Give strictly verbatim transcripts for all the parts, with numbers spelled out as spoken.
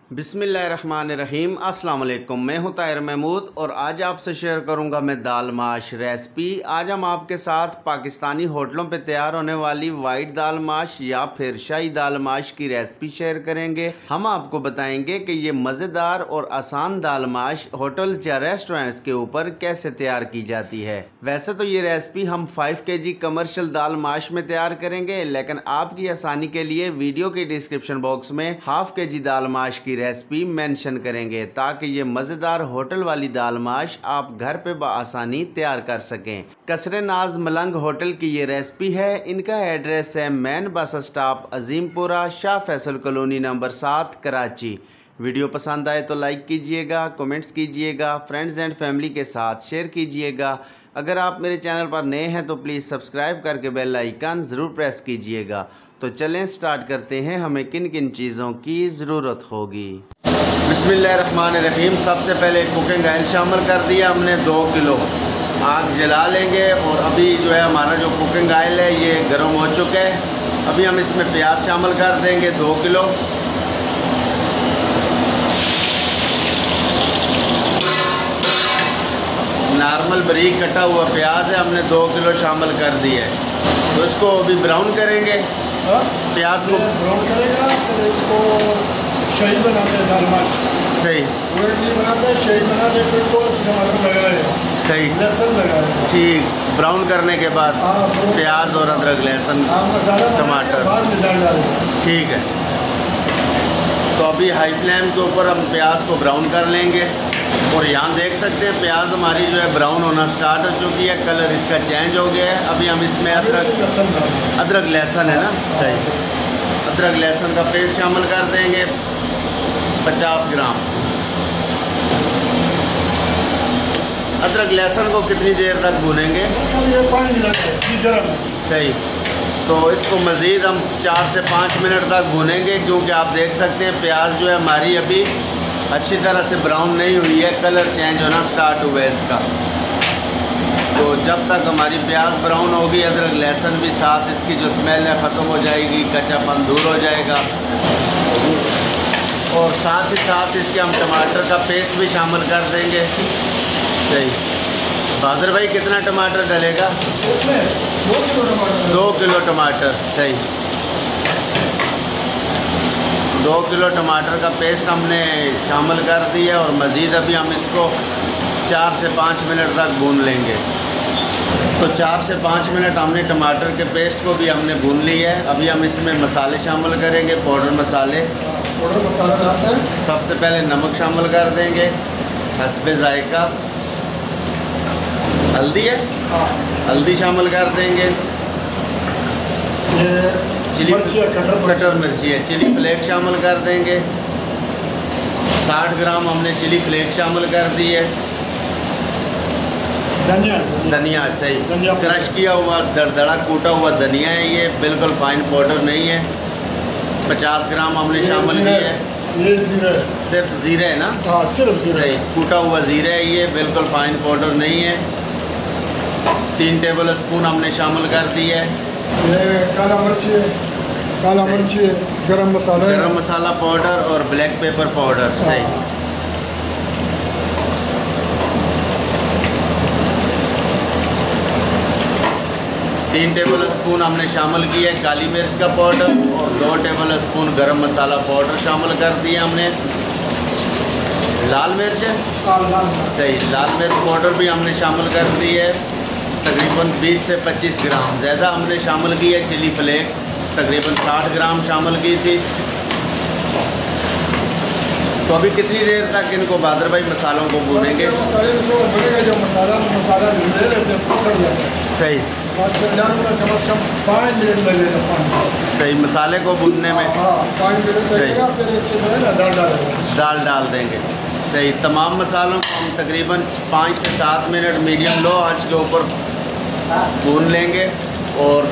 बिस्मिल्लाहिर्रहमानिर्रहीम। अस्सलाम वालेकुम। मैं हूं ताहिर महमूद और आज आपसे शेयर करूंगा मैं दाल माश रेसिपी। आज हम आपके साथ पाकिस्तानी होटलों पे तैयार होने वाली वाइट दाल माश या फिर शाही दाल माश की रेसिपी शेयर करेंगे। हम आपको बताएंगे कि ये मज़ेदार और आसान दाल माश होटल या रेस्टोरेंट्स के ऊपर कैसे तैयार की जाती है। वैसे तो ये रेसिपी हम फाइव के जी कमर्शियल दाल माश में तैयार करेंगे, लेकिन आपकी आसानी के लिए वीडियो के डिस्क्रिप्शन बॉक्स में हाफ के जी दाल माश की रेसिपी मेंशन करेंगे ताकि ये मज़ेदार होटल वाली दाल माश आप घर पे बआसानी तैयार कर सकें। कसरे नाज मलंग होटल की ये रेसिपी है। इनका एड्रेस है main bus stop Azimpura, Shah Faisal colony number सात, कराची। वीडियो पसंद आए तो लाइक कीजिएगा, कमेंट्स कीजिएगा, फ्रेंड्स एंड फैमिली के साथ शेयर कीजिएगा। अगर आप मेरे चैनल पर नए हैं तो प्लीज़ सब्सक्राइब करके बेल आइकन ज़रूर प्रेस कीजिएगा। तो चलें स्टार्ट करते हैं, हमें किन किन चीज़ों की ज़रूरत होगी। बिस्मिल्लाहिर्रहमानिर्रहीम। सबसे पहले कुकिंग ऑयल शामिल कर दिया हमने दो किलो। आग जला लेंगे और अभी जो है हमारा जो कुकिंग ऑयल है ये गर्म हो चुका है। अभी हम इसमें प्याज शामिल कर देंगे दो किलो। नॉर्मल बारीक कटा हुआ प्याज है, हमने दो किलो शामिल कर दिया है। तो इसको अभी ब्राउन करेंगे। हा? प्याज को ब्राउन करेगा तो इसको शाही बनाते हैं दाल माश। सही बनाते हैं, शाही बनाते हैं, फिर तो टमाटर लगाएगा, सही लहसुन लगाएगा। ठीक, ब्राउन करने के बाद प्याज और अदरक लहसुन टमाटर बाद में डाल डालेगा। ठीक है। तो अभी हाई फ्लेम के ऊपर हम प्याज को ब्राउन कर लेंगे और यहाँ देख सकते हैं प्याज हमारी जो है ब्राउन होना स्टार्ट हो चुकी है, कलर इसका चेंज हो गया है। अभी हम इसमें अदरक अदरक लहसुन है ना, सही, अदरक लहसुन का पेस्ट शामिल कर देंगे पचास ग्राम। अदरक लहसुन को कितनी देर तक भूनेंगे? सही। तो इसको मज़ीद हम चार से पाँच मिनट तक भूनेंगे, क्योंकि आप देख सकते हैं प्याज जो है हमारी अभी अच्छी तरह से ब्राउन नहीं हुई है, कलर चेंज होना स्टार्ट हुआ है इसका। तो जब तक हमारी प्याज ब्राउन होगी, अदरक लहसुन भी साथ इसकी जो स्मेल है ख़त्म हो जाएगी, कच्चापन दूर हो जाएगा। और साथ ही साथ इसके हम टमाटर का पेस्ट भी शामिल कर देंगे। सही। बहादुर भाई कितना टमाटर डलेगा? दो किलो टमाटर। सही, दो किलो टमाटर का पेस्ट हमने शामिल कर दिया और मज़ीद अभी हम इसको चार से पाँच मिनट तक भून लेंगे। तो चार से पाँच मिनट हमने टमाटर के पेस्ट को भी हमने भून लिया है। अभी हम इसमें मसाले शामिल करेंगे, पाउडर मसाले। पाउडर मसाला डालते हैं। सबसे पहले नमक शामिल कर देंगे हस्बे जायका। हल्दी है, हल्दी शामिल कर देंगे। ये चिली कटर कटर मिर्ची है, चिली फ्लेक शामिल कर देंगे। साठ ग्राम हमने चिली फ्लेक शामिल कर दी है। धनिया धनिया सही, धनिया क्रश किया हुआ दरदड़ा कूटा हुआ धनिया है, ये बिल्कुल फाइन पाउडर नहीं है। पचास ग्राम हमने शामिल किया है। ये जीरा, सिर्फ जीरा है ना? हाँ, सिर्फ जीरा। सही, कूटा हुआ जीरा है, ये बिल्कुल फाइन पाउडर नहीं है। तीन टेबल स्पून हमने शामिल कर दी है। ये काला मिर्ची है, काला मिर्ची है, गरम मसाला है, गरम मसाला पाउडर और ब्लैक पेपर पाउडर। सही। तीन टेबल स्पून हमने शामिल किया है काली मिर्च का पाउडर और दो टेबल स्पून गरम मसाला पाउडर शामिल कर दिया हमने। लाल मिर्च है, सही, लाल मिर्च पाउडर भी हमने शामिल कर दी है, तकरीबन बीस से पच्चीस ग्राम। ज़्यादा हमने शामिल की है चिली फ्लेक, तकरीबन साठ ग्राम शामिल की थी। तो अभी कितनी देर तक इनको बहादुर भाई मसालों को भूनेंगे? जो मसाला मसाला सही, कम से कम पाँच मिनट लगेगा। सही, मसाले को भूनने में पाँच मिनट लगेगा। फिर इससे दाल डालेंगे, दाल डाल देंगे। सही, तमाम मसालों को हम तकरीबन पाँच से सात मिनट मीडियम लो आंच के ऊपर भून लेंगे। और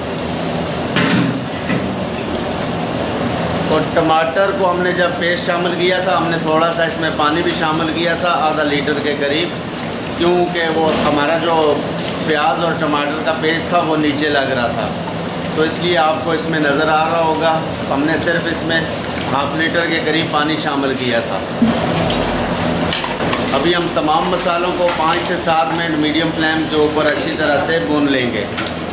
और टमाटर को हमने जब पेस्ट शामिल किया था, हमने थोड़ा सा इसमें पानी भी शामिल किया था, आधा लीटर के करीब, क्योंकि वो हमारा जो प्याज और टमाटर का पेस्ट था वो नीचे लग रहा था। तो इसलिए आपको इसमें नज़र आ रहा होगा हमने सिर्फ इसमें हाफ लीटर के करीब पानी शामिल किया था। अभी हम तमाम मसालों को पाँच से सात मिनट मीडियम फ्लेम के ऊपर अच्छी तरह से भून लेंगे।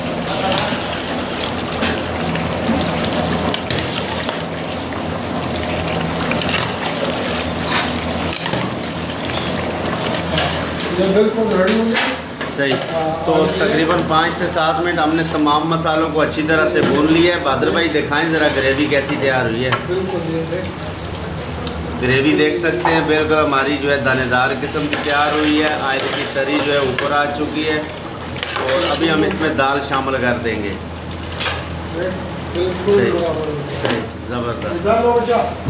ये बिल्कुल रेडी हो गया। सही। तो तकरीबन पाँच से सात मिनट हमने तमाम मसालों को अच्छी तरह से भून लिया है। बहादुर भाई दिखाएं ज़रा ग्रेवी कैसी तैयार हुई है। ग्रेवी देख सकते हैं बिल्कुल हमारी जो है दानेदार किस्म की तैयार हुई है। आयल की तरी जो है ऊपर आ चुकी है और अभी हम इसमें दाल शामिल कर देंगे। सही सही ज़बरदस्त।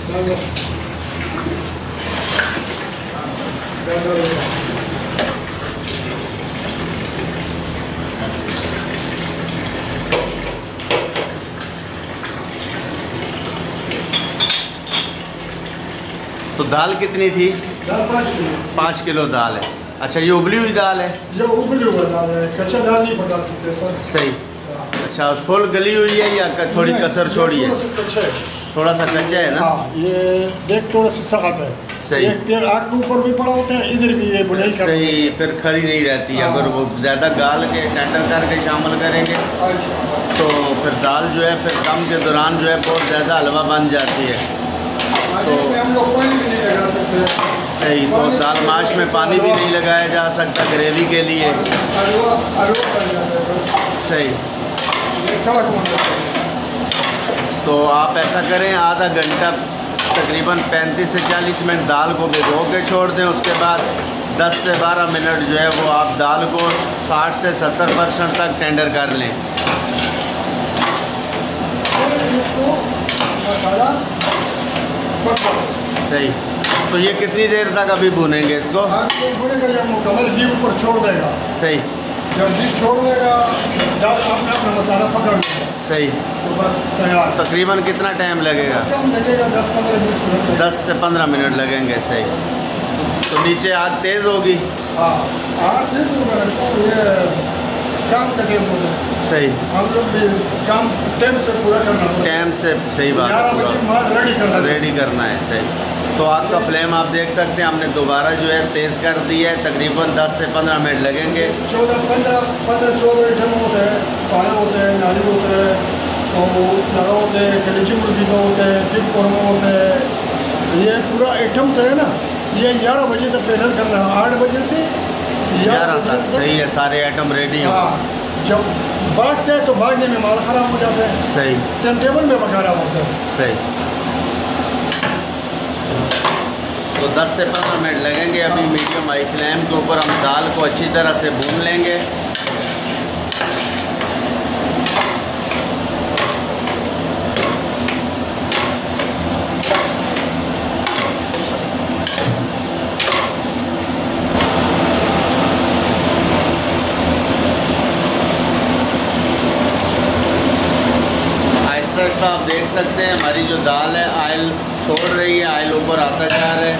तो दाल कितनी थी? दाल पाँच किलो। पाँच किलो दाल है। अच्छा, ये उबली हुई दाल है? ये उबली हुई दाल है, कच्चा दाल नहीं पका सकते सर। सही। अच्छा, फुल गली हुई है या थोड़ी कसर छोड़ी है? थोड़ा सा कच्चा है ना? हाँ, ये देख थोड़ा सा सख्त है। सही। एक पैर आग के ऊपर भी पड़ा होता है, इधर भी ये बुनाई कर। सही, फिर खड़ी नहीं रहती है। अगर वो ज़्यादा गाल के टेंडर करके शामिल करेंगे तो फिर दाल जो है फिर दम के दौरान जो है बहुत ज़्यादा हलवा बन जाती है। तो हम लोग पानी भी नहीं लगा सकते। सही। तो दाल माश में पानी भी नहीं लगाया जा सकता ग्रेवी के लिए। सही। तो आप ऐसा करें, आधा घंटा तकरीबन पैंतीस से चालीस मिनट दाल को भिगो के छोड़ दें। उसके बाद दस से बारह मिनट जो है वो आप दाल को साठ से सत्तर परसेंट तक टेंडर कर लें। सही। तो ये कितनी देर तक अभी भूनेंगे इसको? मुकम्मल घी ऊपर छोड़ देगा। सही। जब घी छोड़ देगा दाल अपना अपना मसाला पकड़ लेगा। सही। तो बस तैयार। तकरीबन कितना टाइम लगेगा? लगेगा दस पंद्रह बीस मिनट। दस से पंद्रह मिनट लगेंगे। सही। तो नीचे आग तेज़ होगी? हाँ, आग तेज़ होगा। ये काम का टाइम होगा। सही। हम लोग भी काम टाइम से पूरा करना होगा। टाइम से सही बात है, पूरा रेडी करना रेडी करना है। सही। तो आग का फ्लेम आप देख सकते हैं हमने दोबारा जो है तेज़ कर दी है। तकरीबन दस से पंद्रह मिनट लगेंगे। चौदह पंद्रह पंद्रह चौदह आइटम होते हैं, पाना होते हैं, नाली होते हैं, और लगा होते हैं, कलेजी मुर्गी का होते हैं, टिप कौरमा होते हैं। ये पूरा आइटम तो है ना, ये ग्यारह बजे तक ट्रेनर करना है। आठ बजे से ग्यारह तक। सही है, सारे आइटम रेडी हो। जब भागते हैं तो भागने में माल खराब हो जाता है। सही। टाइम टेबल में पकाना होता है। सही। तो दस से पंद्रह मिनट लगेंगे। अभी मीडियम हाई फ्लेम के ऊपर हम दाल को अच्छी तरह से भून लेंगे। आहिस्ता आहिस्ता आप देख सकते हैं हमारी जो दाल है ऑयल छोड़ रही है, ऑयल ऊपर आता जा रहा है।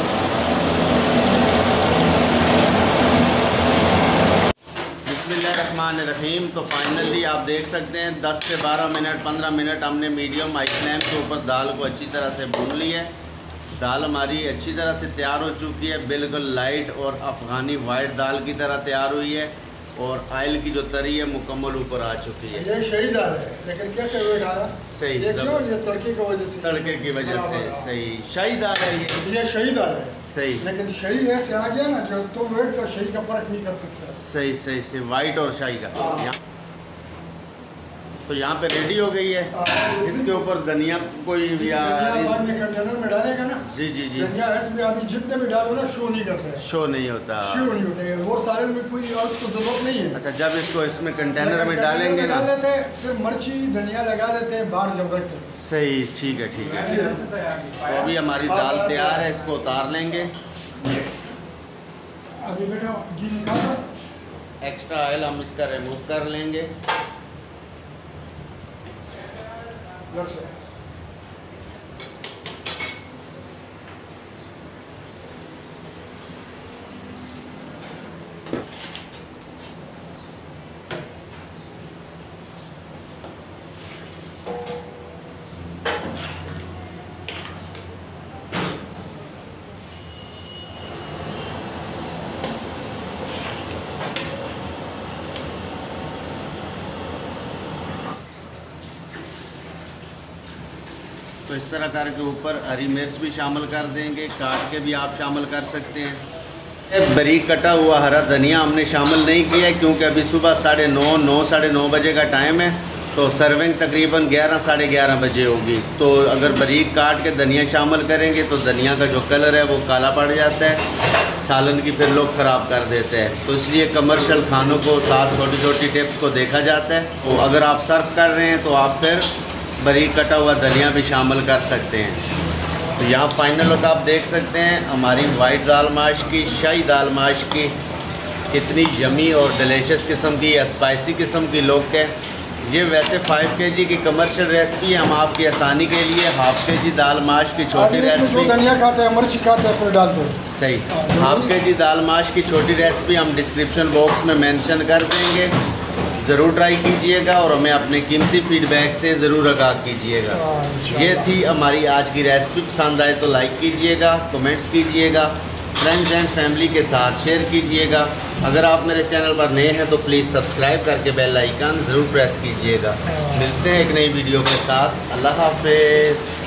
बिस्मिल्लाहिर्रहमानिर्रहीम। तो फाइनली आप देख सकते हैं दस से बारह मिनट पंद्रह मिनट हमने मीडियम हाई फ्लेम के ऊपर दाल को अच्छी तरह से भून ली है। दाल हमारी अच्छी तरह से तैयार हो चुकी है, बिल्कुल लाइट और अफ़गानी वाइट दाल की तरह तैयार हुई है और आयल की जो तरी है मुकम्मल ऊपर आ चुकी है। ये शहीद दाल है, लेकिन कैसे हुए खाया? सही। ये क्यों? ये तड़के की वजह से। तड़के की वजह से। सही। शाही दाल है ये। ये शहीद दाल है। सही। लेकिन शही ऐसे आ गया ना जो तुम वेट का शही का फर्क नहीं कर सकते। सही सही सही। वाइट और शाही का। यहाँ तो यहाँ पे रेडी हो गई है। इसके ऊपर धनिया कोई या बाद में कंटेनर में डालेगा ना। जी जी जी। धनिया इसमें अभी जितने भी डालो ना शो नहीं करते हैं। शो नहीं होता। शो नहीं होते हैं और सारे में कोई और उसको जरूरत नहीं है। अच्छा, जब इसको इसमें कंटेनर में डालेंगे ना देते फिर मिर्ची धनिया लगा देते हैं बाहर जब रखते। सही। ठीक है ठीक है। तो अभी हमारी दाल तैयार है, इसको उतार लेंगे। अभी बेटा घी निकालो। एक्स्ट्रा ऑयल हम इसका रिमूव कर लेंगे। इस तरह करके ऊपर हरी मिर्च भी शामिल कर देंगे, काट के भी आप शामिल कर सकते हैं। बारीक कटा हुआ हरा धनिया हमने शामिल नहीं किया है क्योंकि अभी सुबह साढ़े नौ नौ साढ़े नौ बजे का टाइम है, तो सर्विंग तकरीबन ग्यारह साढ़े ग्यारह बजे होगी। तो अगर बारीक काट के धनिया शामिल करेंगे तो धनिया का जो कलर है वो काला पड़ जाता है, सालन की फिर लोग ख़राब कर देते हैं। तो इसलिए कमर्शियल खानों को साथ छोटी छोटी टिप्स को देखा जाता है। तो अगर आप सर्व कर रहे हैं तो आप फिर बारीक कटा हुआ धनिया भी शामिल कर सकते हैं। तो यहाँ फाइनल लुक आप देख सकते हैं हमारी वाइट दाल माश की, शाही दाल माश की कितनी यमी और डिलीशियस किस्म की, स्पाइसी किस्म की लुक है। ये वैसे पाँच केजी की कमर्शियल रेसिपी हम आपकी आसानी के लिए हाफ के जी दाल माश की छोटी रेसिपी, धनिया खाते हैं मिर्च खाते हैं फिर डालते हैं, सही हाफ के जी दाल माश की छोटी रेसिपी हम डिस्क्रिप्शन बॉक्स में मेंशन कर देंगे। ज़रूर ट्राई कीजिएगा और हमें अपने कीमती फीडबैक से ज़रूर आगाह कीजिएगा। ये थी हमारी आज की रेसिपी। पसंद आए तो लाइक कीजिएगा, कमेंट्स कीजिएगा, फ्रेंड्स एंड फैमिली के साथ शेयर कीजिएगा। अगर आप मेरे चैनल पर नए हैं तो प्लीज़ सब्सक्राइब करके बेल आइकन ज़रूर प्रेस कीजिएगा। मिलते हैं एक नई वीडियो के साथ। अल्लाह हाफिज़।